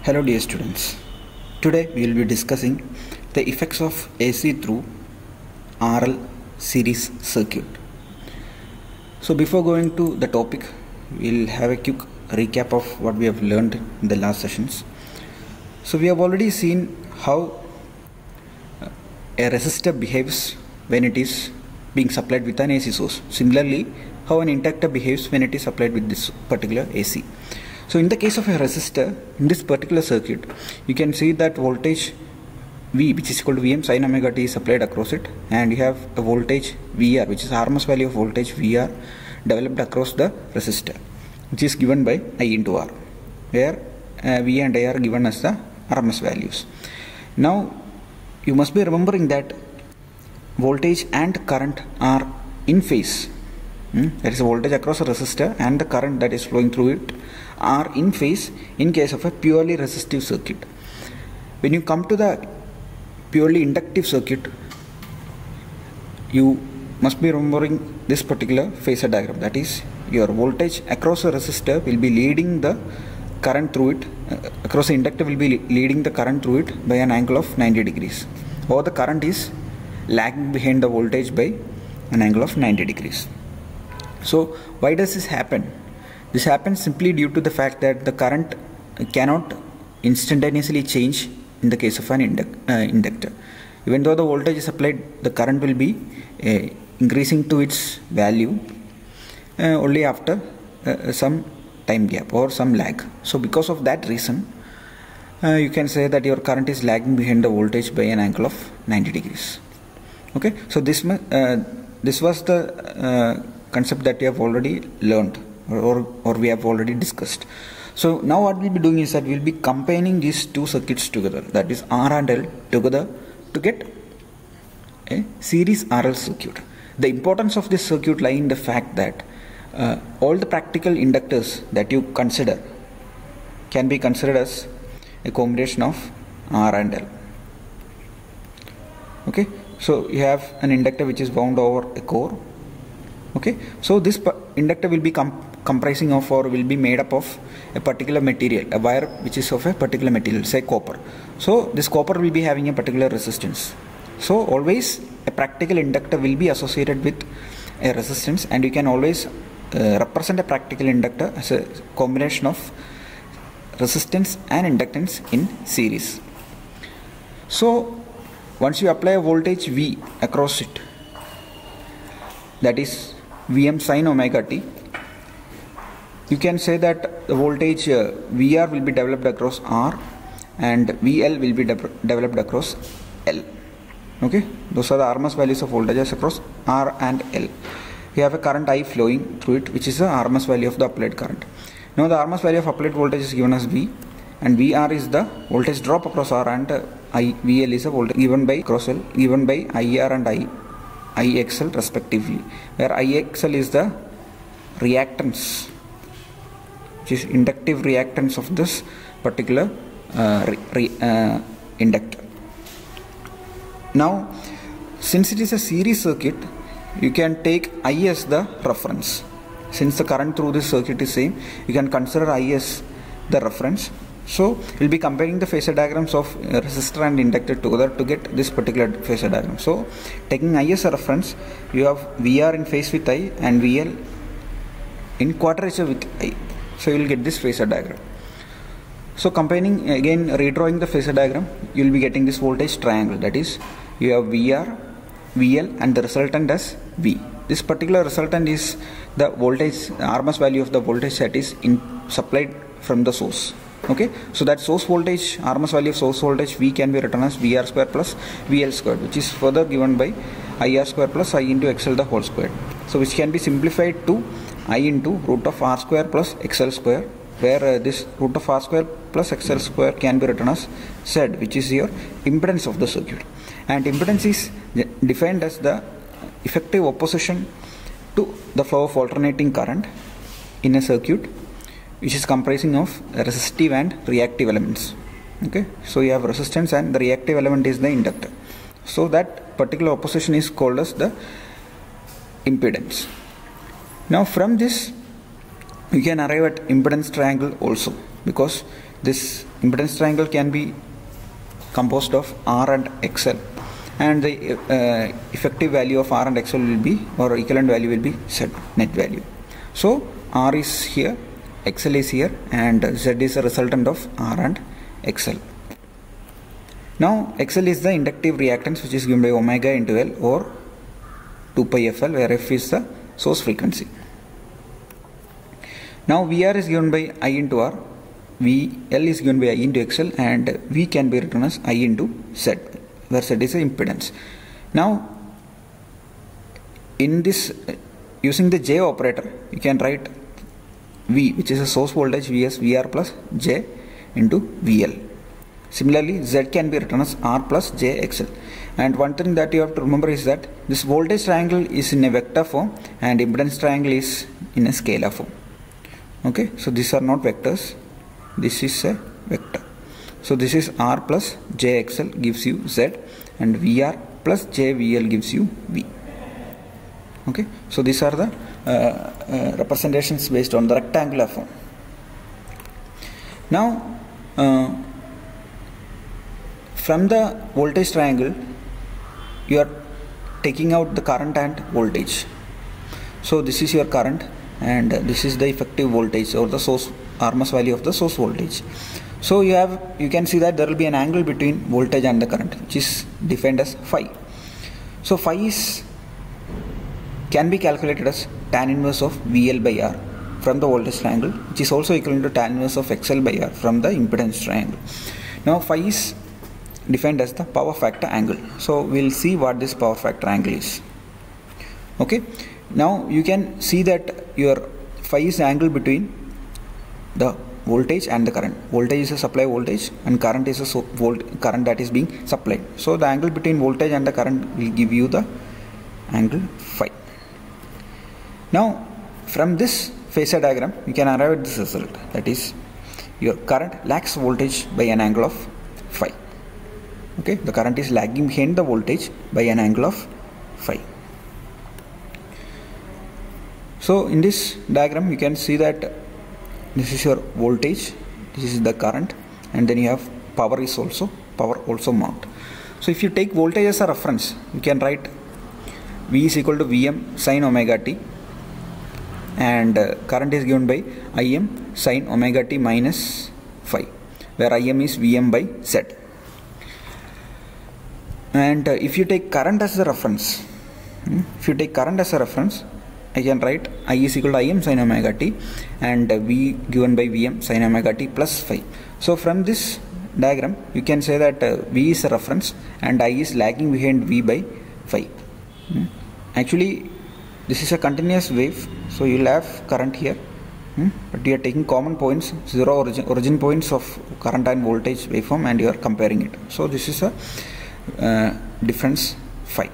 Hello dear students. Today we will be discussing the effects of AC through RL series circuit. So before going to the topic, we will have a quick recap of what we have learned in the last sessions. So we have already seen how a resistor behaves when it is being supplied with an AC source. Similarly, how an inductor behaves when it is supplied with this particular AC. So in the case of a resistor, in this particular circuit, you can see that voltage V, which is equal to Vm sin omega t, is applied across it, and you have a voltage VR, which is RMS value of voltage VR developed across the resistor, which is given by I into R, where V and I are given as the RMS values. Now you must be remembering that voltage and current are in phase. There is a voltage across a resistor and the current that is flowing through it are in phase in case of a purely resistive circuit. When you come to the purely inductive circuit, you must be remembering this particular phasor diagram. That is, your voltage across a resistor will be leading the current through it, across the inductor will be leading the current through it by an angle of 90 degrees, or the current is lagging behind the voltage by an angle of 90 degrees. So why does this happen? This happens simply due to the fact that the current cannot instantaneously change in the case of an inductor. Even though the voltage is applied, the current will be increasing to its value only after some time gap or some lag. So because of that reason, you can say that your current is lagging behind the voltage by an angle of 90 degrees. Okay, so this was the concept that we have already learned or we have already discussed. So now what we'll be doing is that we'll be combining these two circuits together, that is R and L together, to get a series RL circuit. The importance of this circuit lies in the fact that all the practical inductors that you consider can be considered as a combination of R and L. Okay, so you have an inductor which is wound over a core. Okay, so this inductor will be comprising of, or will be made up of, a particular material, a wire which is of a particular material, say copper. So this copper will be having a particular resistance. So always a practical inductor will be associated with a resistance, and you can always represent a practical inductor as a combination of resistance and inductance in series. So once you apply a voltage V across it, that is Vm sin omega t, you can say that the voltage VR will be developed across R and VL will be developed across L. Okay, those are the RMS values of voltages across R and L. We have a current I flowing through it, which is the RMS value of the applied current. Now the RMS value of applied voltage is given as V, and VR is the voltage drop across R, and VL is a voltage given by cross L, given by IR and IXL respectively, where IXL is the reactance, which is inductive reactance of this particular inductor. Now, since it is a series circuit, you can take I as the reference. Since the current through this circuit is same, you can consider I as the reference. So we'll be comparing the phasor diagrams of resistor and inductor together to get this particular phasor diagram. So taking I as a reference, you have VR in phase with I and VL in quadrature with I. So you will get this phasor diagram. So combining, again redrawing the phasor diagram, you will be getting this voltage triangle. That is, you have VR, VL, and the resultant as V. This particular resultant is the voltage, RMS value of the voltage that is supplied from the source. Okay, so that source voltage, RMS value of source voltage V, can be written as VR square plus VL squared, which is further given by IR square plus I into XL the whole squared. So which can be simplified to I into root of R square plus XL square, where this root of R square plus XL square can be written as Z, which is your impedance of the circuit. And impedance is defined as the effective opposition to the flow of alternating current in a circuit which is comprising of resistive and reactive elements. Okay, so you have resistance and the reactive element is the inductor. So that particular opposition is called as the impedance. Now from this you can arrive at impedance triangle also. because this impedance triangle can be composed of R and XL, and the effective value of R and XL will be, or equivalent value will be Z net value. So R is here, XL is here, and Z is a resultant of R and XL. Now XL is the inductive reactance, which is given by omega into L or 2 pi FL, where F is the source frequency. Now VR is given by I into R, VL is given by I into XL, and V can be written as I into Z, where Z is the impedance. Now in this, using the J operator, you can write V, which is a source voltage, V as VR plus J into VL. Similarly, Z can be written as R plus J XL. And one thing that you have to remember is that this voltage triangle is in a vector form and impedance triangle is in a scalar form. Okay, so these are not vectors, this is a vector. So this is R plus JXL gives you Z, and VR plus JVL gives you V. Okay, so these are the representations based on the rectangular form. Now from the voltage triangle, you are taking out the current and voltage. So this is your current, and this is the effective voltage or the source RMS value of the source voltage. So you can see that there will be an angle between voltage and the current, which is defined as phi. So phi can be calculated as tan inverse of VL by R from the voltage triangle, which is also equivalent to tan inverse of XL by R from the impedance triangle. Now phi is defined as the power factor angle. So we'll see what this power factor angle is. Okay, now you can see that your phi is the angle between the voltage and the current. Voltage is a supply voltage and current is a current that is being supplied. So the angle between voltage and the current will give you the angle phi. Now from this phasor diagram you can arrive at this result, that is your current lags voltage by an angle of phi. Okay, the current is lagging behind the voltage by an angle of phi. So in this diagram you can see that this is your voltage, this is the current, and then you have power also marked. So if you take voltage as a reference, you can write V is equal to Vm sin omega t, and current is given by Im sin omega t minus phi, where Im is Vm by Z. And if you take current as a reference, I can write I is equal to Im sin omega t, and V given by Vm sin omega t plus phi. So from this diagram you can say that V is a reference and I is lagging behind V by phi. Actually this is a continuous wave, so you will have current here, but you are taking common points, zero origin points of current and voltage waveform, and you are comparing it. So this is a difference phi.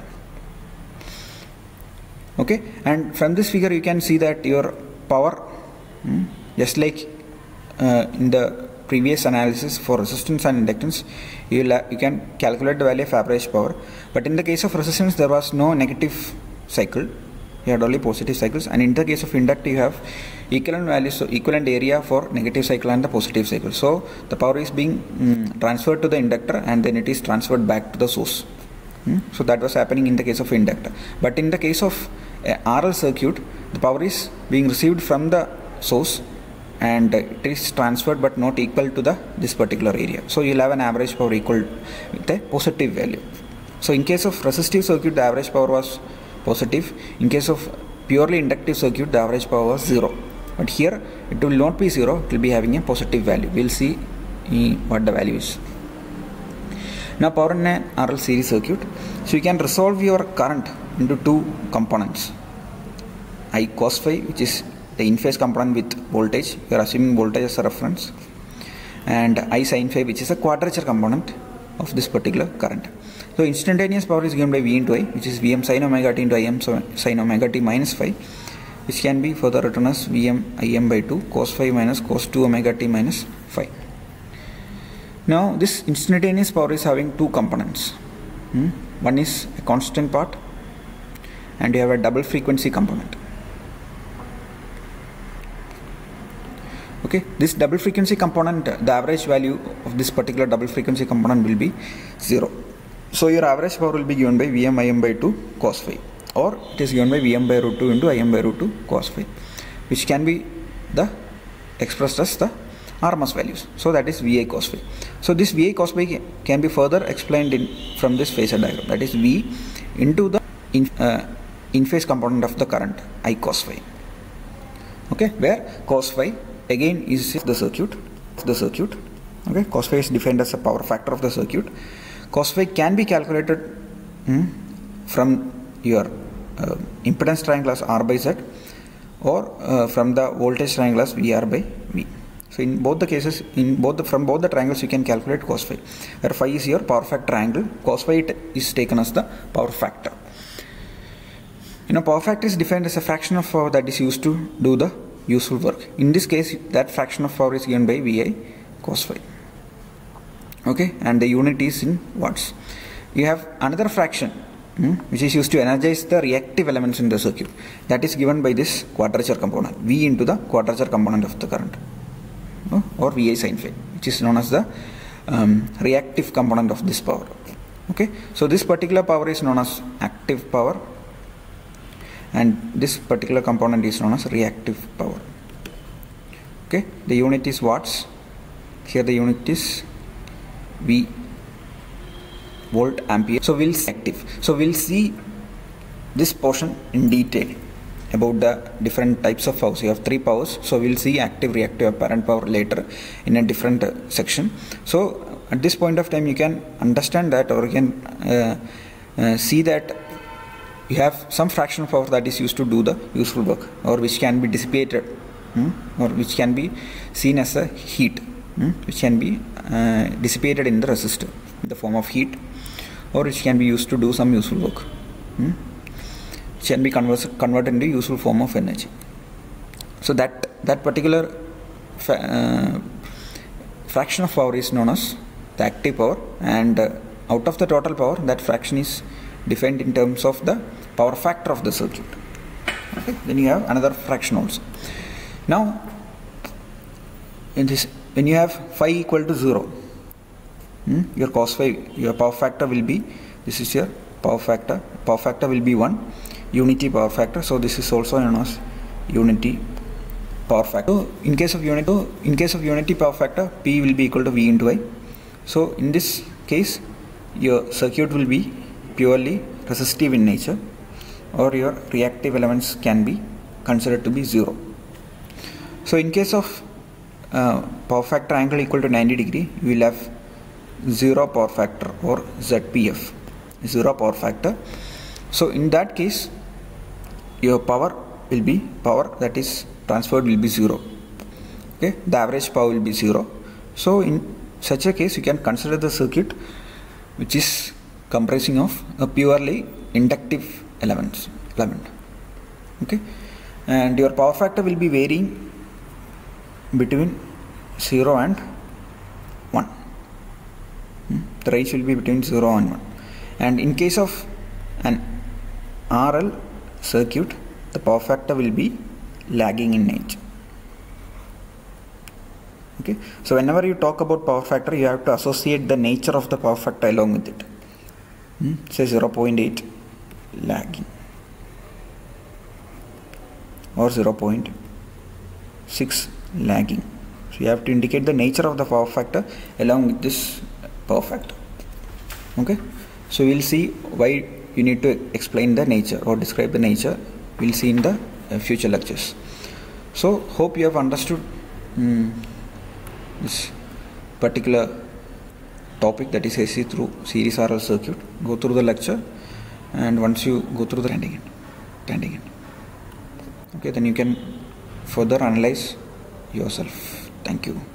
Okay, and from this figure you can see that your power, just like in the previous analysis for resistance and inductance, you can calculate the value of average power, but in the case of resistance there was no negative cycle, you had only positive cycles, and in the case of inductor you have equivalent values, so equivalent area for negative cycle and the positive cycle. So the power is being transferred to the inductor and then it is transferred back to the source. So that was happening in the case of inductor, but in the case of RL circuit the power is being received from the source and it is transferred but not equal to this particular area. So you will have an average power equal with a positive value. So in case of resistive circuit the average power was positive, in case of purely inductive circuit the average power was 0, but here it will not be 0, it will be having a positive value. We will see what the value is. Now power in an RL series circuit, so you can resolve your current into two components, I cos phi, which is the in phase component with voltage, you are assuming voltage as a reference, and I sin phi, which is a quadrature component of this particular current. So instantaneous power is given by V into I, which is Vm sin omega t into Im sin omega t minus phi, which can be further written as Vm Im by 2 cos phi minus cos 2 omega t minus phi. Now this instantaneous power is having two components. One is a constant part and you have a double frequency component. Okay, this double frequency component, the average value of this particular double frequency component will be 0. So your average power will be given by Vm Im by 2 cos phi, or it is given by Vm by root 2 into Im by root 2 cos phi, which can be the expressed as the RMS values. So that is Vi cos phi. So this Vi cos phi can be further explained from this phasor diagram. That is V into the in phase component of the current I cos phi. Okay, where cos phi again is the circuit. Okay, cos phi is defined as a power factor of the circuit. Cos phi can be calculated from your impedance triangle as R by Z, or from the voltage triangle as VR by V. So in both the cases, from both the triangles you can calculate cos phi, where phi is your power factor angle. Cos phi is taken as the power factor. Power factor is defined as a fraction of power that is used to do the useful work. In this case, that fraction of power is given by Vi cos phi. Okay, and the unit is in watts. You have another fraction which is used to energize the reactive elements in the circuit. That is given by this quadrature component, V into the quadrature component of the current, or Vi sin phi, which is known as the reactive component of this power. Okay, so this particular power is known as active power, and this particular component is known as reactive power. Okay, the unit is watts. Here the unit is V, volt ampere. So we'll see active. So we'll see this portion in detail about the different types of powers. You have 3 powers. So we'll see active, reactive, apparent power later in a different section. So at this point of time you can understand that, or you can see that you have some fraction of power that is used to do the useful work, or which can be dissipated, or which can be seen as a heat, which can be dissipated in the resistor in the form of heat, or which can be used to do some useful work, which can be converted into useful form of energy. So that particular fraction of power is known as the active power, and out of the total power, that fraction is defined in terms of the power factor of the circuit. Okay, then you have another fraction also. Now in this, when you have phi equal to 0, your cos phi, your power factor will be, this is your power factor will be 1, unity power factor. So this is also known as unity power factor. So in case of unity power factor, P will be equal to V into I. So in this case your circuit will be purely resistive in nature, or your reactive elements can be considered to be 0. So in case of power factor angle equal to 90 degree, you will have 0 power factor, or ZPF, 0 power factor. So in that case your power that is transferred will be 0. Okay, the average power will be 0. So in such a case you can consider the circuit which is comprising of a purely inductive element. Okay, and your power factor will be varying between 0 and 1. The range will be between 0 and 1. And in case of an RL circuit, the power factor will be lagging in nature. Okay, so whenever you talk about power factor, you have to associate the nature of the power factor along with it. Say 0.8 lagging, or 0.6 lagging. So you have to indicate the nature of the power factor along with this power factor. Okay, so we'll see why you need to explain the nature or describe the nature. We'll see in the future lectures. So hope you have understood this particular topic, that is AC through series RL circuit. Go through the lecture, and once you go through the standing in, okay, then you can further analyze yourself. Thank you.